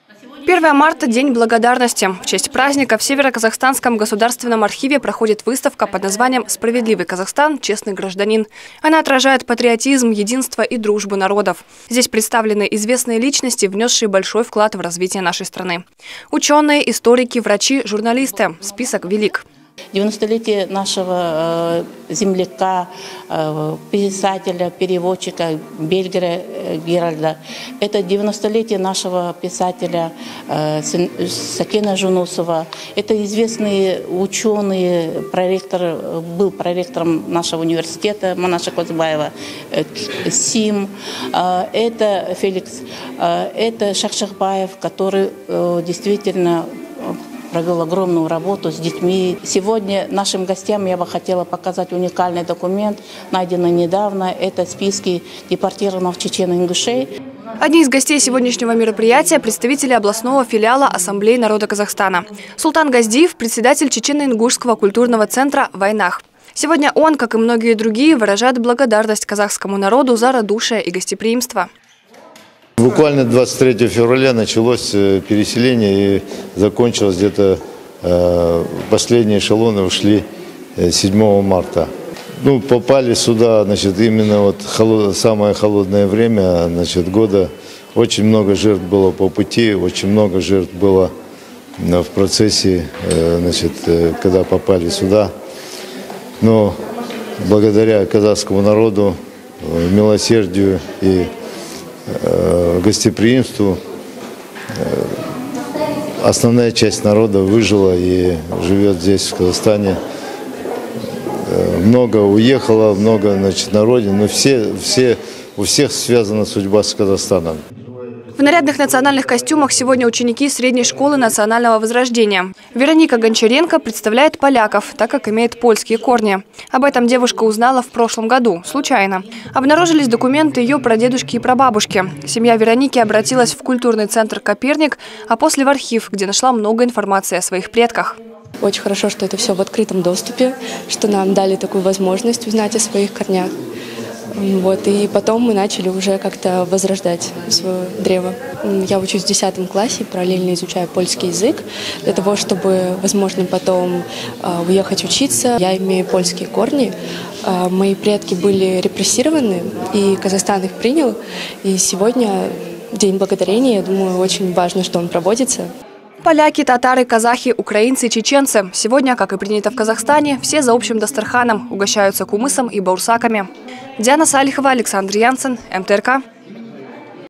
1 марта – День благодарности. В честь праздника в Северо-Казахстанском государственном архиве проходит выставка под названием «Справедливый Казахстан. Честный гражданин». Она отражает патриотизм, единство и дружбу народов. Здесь представлены известные личности, внесшие большой вклад в развитие нашей страны. Ученые, историки, врачи, журналисты. Список велик. 90-летие нашего земляка, писателя, переводчика Бельгера Геральда. Это 90-летие нашего писателя Сакена Жунусова. Это известный ученый, был проректором нашего университета Манаша Козбаева Сим. Это Феликс, это Шахшахбаев, который действительно провел огромную работу с детьми. Сегодня нашим гостям я бы хотела показать уникальный документ, найденный недавно. Это списки депортированных чечено-ингушей. Одни из гостей сегодняшнего мероприятия – представители областного филиала Ассамблеи народа Казахстана. Султан Газдиев – председатель Чечено-ингушского культурного центра «Войнах». Сегодня он, как и многие другие, выражает благодарность казахскому народу за радушие и гостеприимство. Буквально 23 февраля началось переселение и закончилось где-то, последние эшелоны ушли 7 марта. Попали сюда, именно самое холодное время, года. Очень много жертв было по пути, очень много жертв было в процессе, когда попали сюда. Но благодаря казахскому народу, милосердию и гостеприимству основная часть народа выжила и живет здесь, в Казахстане. Много уехало, много на родине, но у всех связана судьба с Казахстаном. В нарядных национальных костюмах сегодня ученики средней школы национального возрождения. Вероника Гончаренко представляет поляков, так как имеет польские корни. Об этом девушка узнала в прошлом году, случайно. Обнаружились документы ее прадедушки и прабабушки. Семья Вероники обратилась в культурный центр «Коперник», а после в архив, где нашла много информации о своих предках. Очень хорошо, что это все в открытом доступе, что нам дали такую возможность узнать о своих корнях. И потом мы начали уже как-то возрождать свое древо. Я учусь в 10 классе, параллельно изучаю польский язык, для того, чтобы, возможно, потом уехать учиться. Я имею польские корни. Мои предки были репрессированы, и Казахстан их принял. И сегодня День благодарения, я думаю, очень важно, что он проводится. Поляки, татары, казахи, украинцы и чеченцы. Сегодня, как и принято в Казахстане, все за общим дастарханом угощаются кумысом и баурсаками. Диана Салихова, Александр Янсен, МТРК.